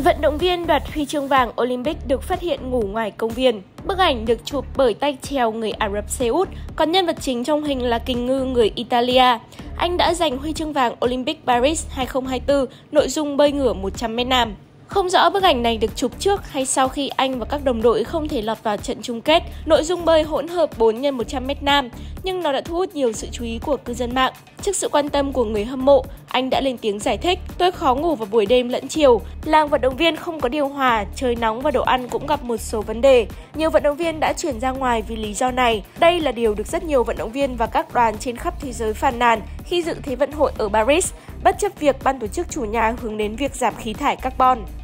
Vận động viên đoạt huy chương vàng Olympic được phát hiện ngủ ngoài công viên. Bức ảnh được chụp bởi tay trèo người Ả Rập Xê Út, còn nhân vật chính trong hình là kình ngư người Italia. Anh đã giành huy chương vàng Olympic Paris 2024, nội dung bơi ngửa 100m nam. Không rõ bức ảnh này được chụp trước hay sau khi anh và các đồng đội không thể lọt vào trận chung kết nội dung bơi hỗn hợp 4x100m nam, nhưng nó đã thu hút nhiều sự chú ý của cư dân mạng. Trước sự quan tâm của người hâm mộ, anh đã lên tiếng giải thích: "Tôi khó ngủ vào buổi đêm lẫn chiều. Làng vận động viên không có điều hòa, trời nóng và đồ ăn cũng gặp một số vấn đề. Nhiều vận động viên đã chuyển ra ngoài vì lý do này. Đây là điều được rất nhiều vận động viên và các đoàn trên khắp thế giới phàn nàn khi dự Thế vận hội ở Paris, bất chấp việc ban tổ chức chủ nhà hướng đến việc giảm khí thải carbon."